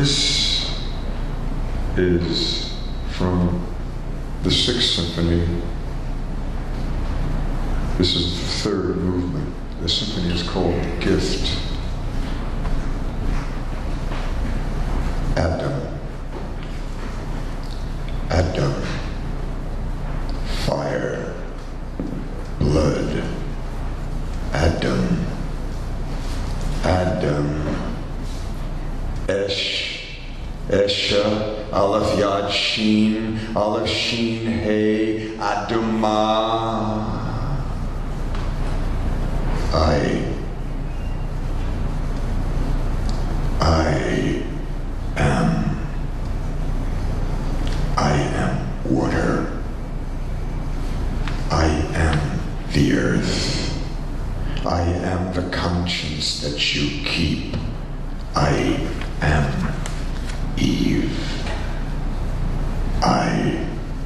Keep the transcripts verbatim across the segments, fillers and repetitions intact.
This is from the Sixth Symphony. This is the third movement. The symphony is called The Gift. Adam. Adam. Fire. Blood. Adam. Adam. Esh. Esha. Aleph Yad Shin. Aleph Shin Hey. Adama. I. I am. I am water. I am the earth. I am the conscience that you keep. I am Eve. I.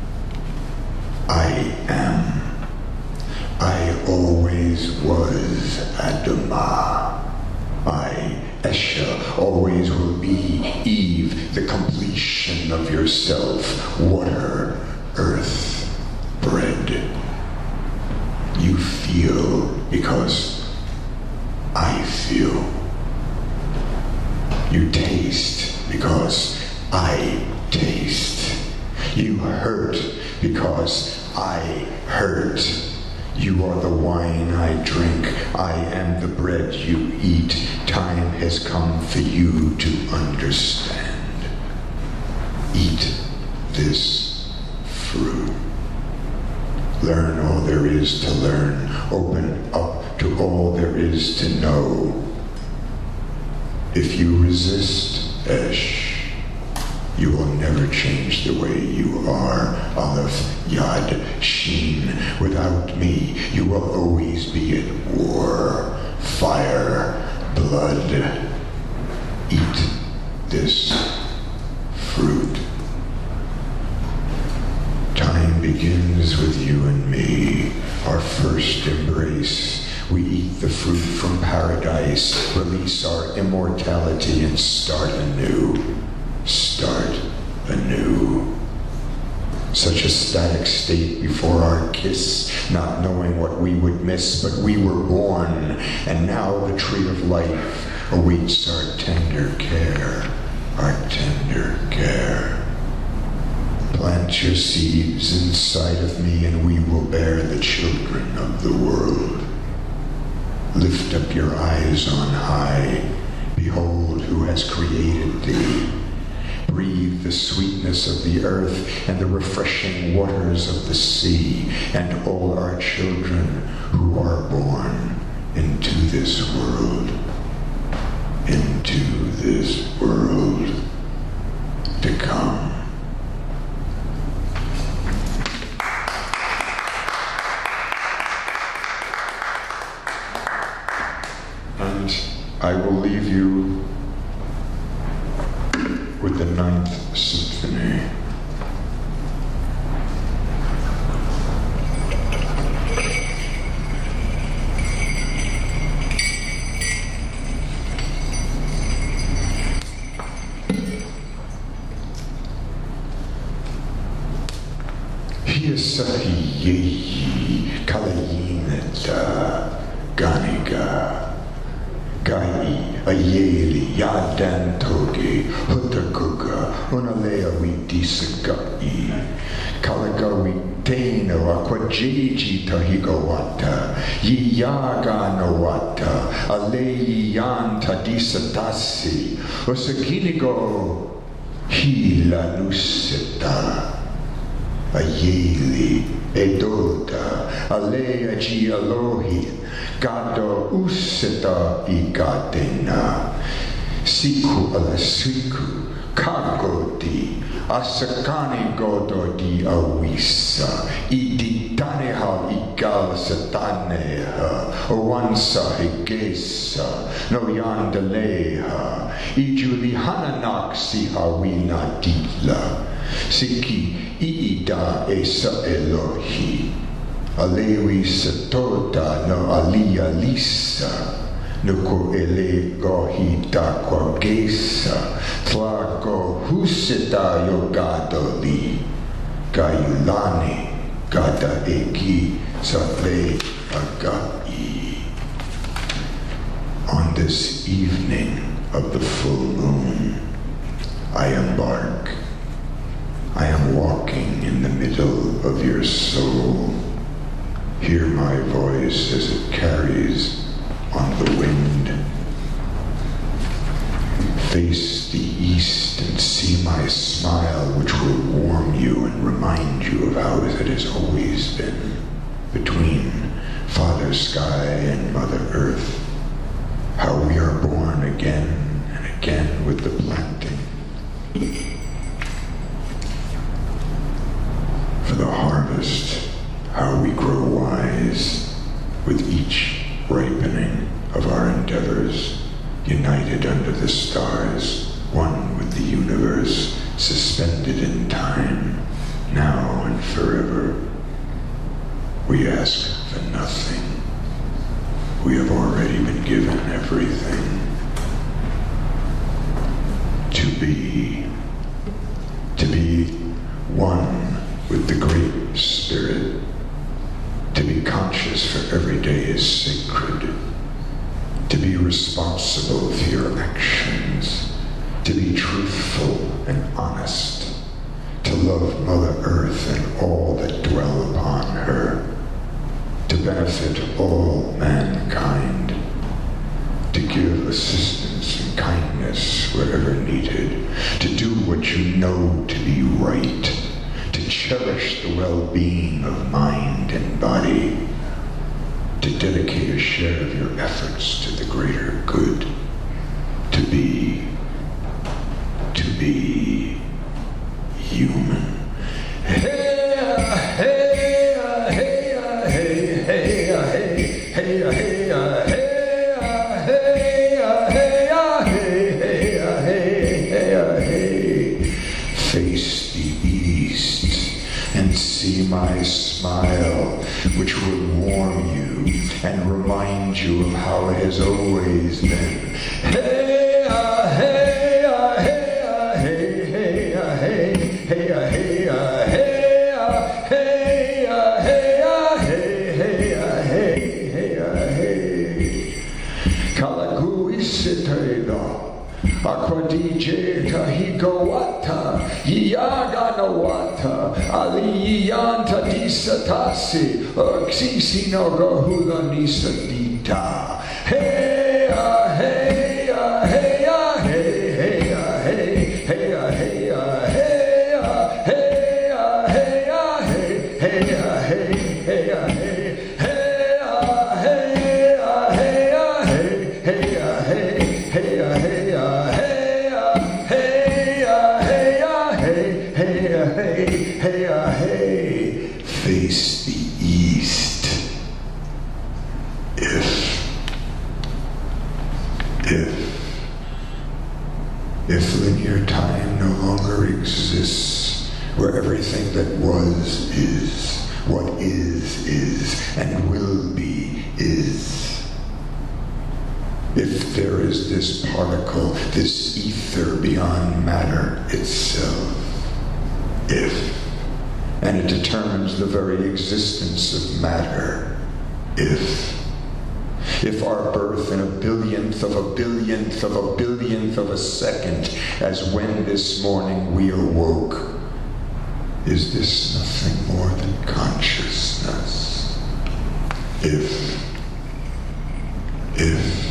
I am. I always was Adama. I, Esha, always will be Eve, the completion of yourself, water, earth, bread. You feel because I feel. You taste because I taste. You hurt because I hurt. You are the wine I drink. I am the bread you eat. Time has come for you to understand. Eat this fruit. Learn all there is to learn. Open up to all there is to know. If you resist Esh, you will never change the way you are. Aleph, Yad, Shin. Without me, you will always be at war. Fire, blood. Eat this fruit. Time begins with you and me, our first embrace. We eat the fruit from paradise, release our immortality, and start anew. Start anew. Such a static state before our kiss, not knowing what we would miss, but we were born, and now the tree of life awaits our tender care, our tender care. Plant your seeds inside of me, and we will bear the children of the world. Lift up your eyes on high. Behold who has created thee. Breathe the sweetness of the earth and the refreshing waters of the sea, and all our children who are born into this world, into this world to come. And I will leave you with the Ninth Symphony. Hiyasahi yeyi kalayinata ganiga. Gai ayeli yadan toge hutakuga unalea widisagai kalagawi teno aquajeji tahigawata yiyaga nawata aleyi yanta disatasi osakinigo hila nuseta ayeli edota alea ji alohi Gado useta igadena, siku ala siku, kagodi, asakani godo di awisa, iditaneha igal sataneha, owansa higesa, no yandaleha, ijulihananax si hawina dila, siki iida esa Elohi. Alewi Satota no Alia Lisa, Nuko ele go hita kwa gesa, tla go husita yogado li, gayulani gada eki sale agai. On this evening of the full moon, I embark. I am walking in the middle of your soul. Hear my voice as it carries on the wind. Face the east and see my smile, which will warm you and remind you of how it has always been between Father Sky and Mother Earth. How we are born again and again with the planting. For the harvest, how we grow wise with each ripening of our endeavors, united under the stars, one with the universe, suspended in time, now and forever. We ask for nothing. We have already been given everything. To be, to be one with the Great Spirit, to be conscious for every day is sacred, to be responsible for your actions, to be truthful and honest, to love Mother Earth and all that dwell upon her, to benefit all mankind, to give assistance and kindness wherever needed, to do what you know to be right, to cherish the well-being of mind and body, to dedicate a share of your efforts to the greater good, to be, to be human. Hey, hey, hey, hey, hey, hey, hey, hey, hey. Face the east and see my smile, which will warm you and remind you of how it has always been. Hey, uh, hey, uh, hey, uh, hey, hey, uh, hey, hey, uh, hey, uh, hey, uh, hey, uh, hey, uh, hey, hey, uh, hey, hey, uh, hey. Kalagui sitaido. Akwadije kahigawata, yaganawata, aliyanta disatasi, oxisi no gohula nisadita. Hey, ah, hey, ah, hey, ah, hey, hey, ah, hey, hey, ah, hey, ah, hey, ah, hey, ah, hey, ah, hey, hey, ah, hey, hey, ah, hey. Hey, uh, hey, face the east. If, if, if linear time no longer exists, where everything that was is, what is is, and will be is. If there is this particle, this ether beyond matter itself, if, and it determines the very existence of matter, if, if our birth in a billionth of a billionth of a billionth of a second, as when this morning we awoke, is this nothing more than consciousness? If, if,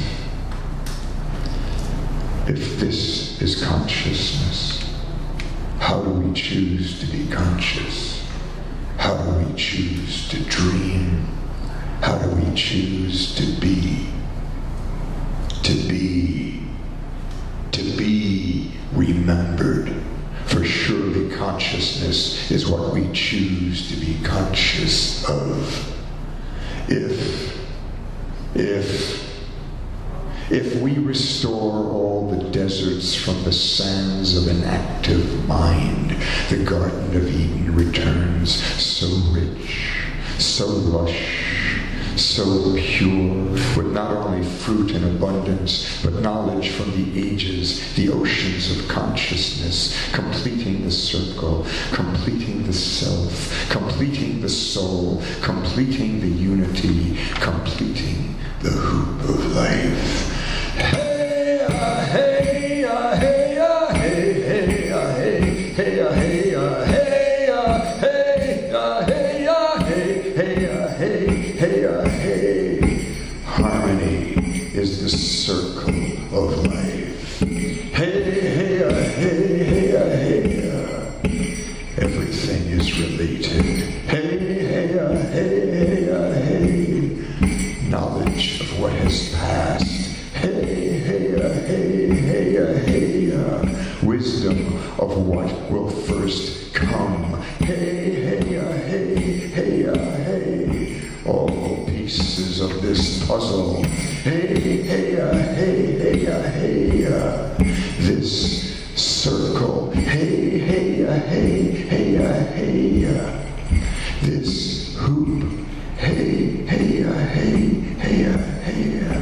if this is consciousness, how do we choose to be conscious? How do we choose to dream? How do we choose to be? To be, to be remembered. For surely consciousness is what we choose to be conscious of. If, if, If we restore all the deserts from the sands of an active mind, the Garden of Eden returns so rich, so lush, so pure, with not only fruit in abundance, but knowledge from the ages, the oceans of consciousness, completing the circle, completing the self, completing the soul, completing the unity, completing the hoop of life. Hey, ah, hey, ah, hey, ah, hey, hey, ah, hey, hey, ah, hey, ah, hey, ah, hey, ah, hey, ah, hey, hey, ah, hey, hey, ah, hey. Harmony is the circle of life. Hey, hey, ah, hey, hey, ah, hey, ah. Everything is related. Hey, hey, ah, hey, hey, ah, hey. Knowledge of what has passed. Hey, hey, uh, hey, hey, uh, hey, uh, wisdom of what will first come. Hey, hey, uh, hey, hey, uh, hey, all pieces of this puzzle. Hey, hey, uh, hey, hey, uh, hey, uh, this circle. Hey, hey, uh, hey, hey, uh, hey, uh, this hoop. Hey, hey, uh, hey, hey, uh, hey, uh,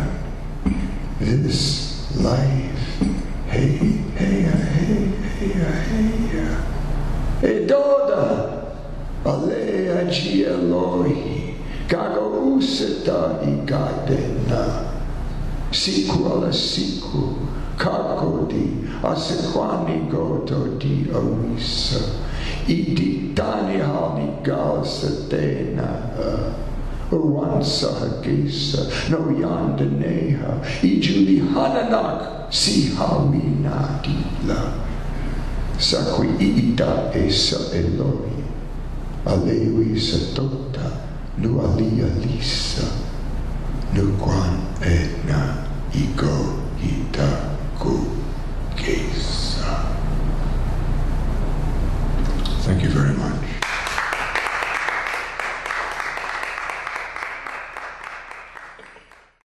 this life. Hey, hey, hey, hey, hey. E doda, alea gi Elohi, gago useta I gadena, siku ala siku, kakodi, asequani goto di awisa, idi dani hani gal setena, Uransa Hagesa, no Yandaneha, Ijuli Hananak, Sihawina Dila, Sakwi Ida Esa Eloi, Alewi Satota, Nu Alia Lisa, Nu Guan Edna, Igo Ita Gu Gesa. Thank you very much.